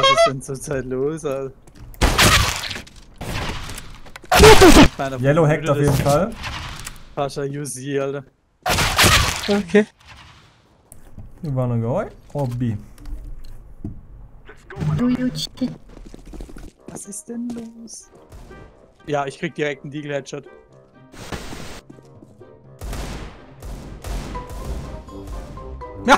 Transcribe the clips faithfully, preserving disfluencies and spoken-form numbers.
was ist denn zurzeit los, Alter? Yellow hackt auf jeden Fall. Pascha U C, Alter. Okay. You wanna go? Or B? Do you cheat? Was ist denn los? Ja, ich krieg direkt einen Deagle-Headshot. Der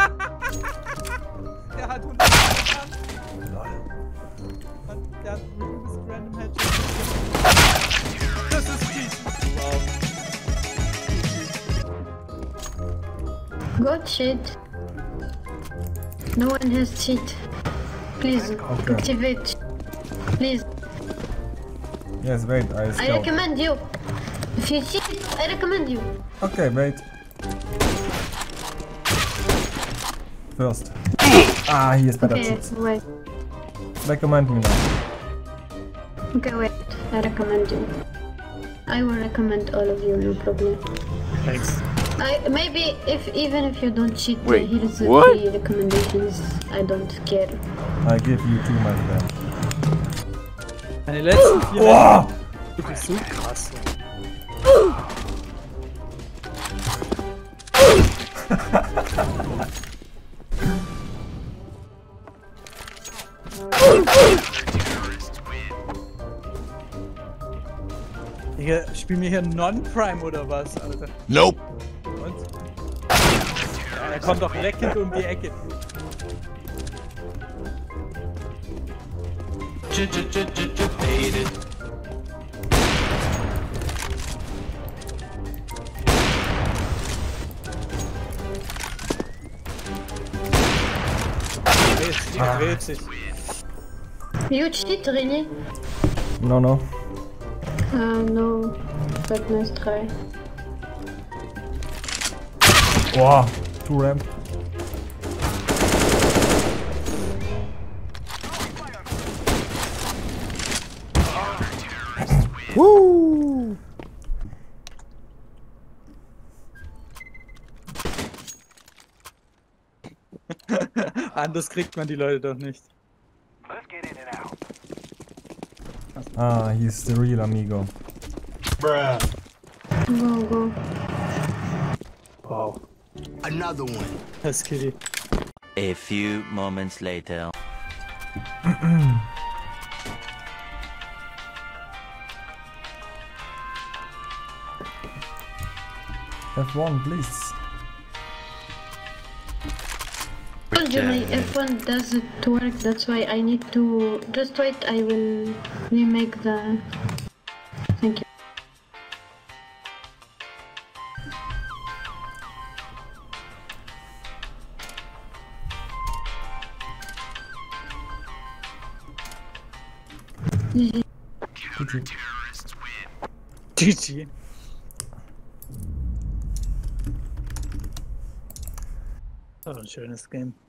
hat hundert Lol. Der hat übelst random Headshot. Das ist Cheat. Wow. Go cheat. No one has cheat. Please Okay. activate. Please. Yes, wait, I I scout. recommend you. If you cheat, I recommend you. Okay, wait. First. Ah, he is better Okay, cheats. wait. Recommend me now. Okay, wait. I recommend you. I will recommend all of you, no problem. Thanks. I maybe if even if you don't cheat, Wait, here's the what? free recommendations. I don't care. I give you two, my friend. Meine letzten vier Oh! wirklich so krass. Digga, spiel mir hier Non-Prime oder was, Alter? Nope. Und? Ja, er kommt doch leckend um die Ecke. Er dreht sich. You cheat, really? No, no. Uh, no. But nice try. Wow, two ramp. Woo! Anders kriegt man die Leute doch nicht. Ah, he's the real amigo. Go, go. Wow. Another one. Das ist Kitty. A few moments later. F one, please. Told you my F one doesn't work, that's why I need to... Just wait, I will remake the... Thank you. G G. G G. Oh, ein schönes Game.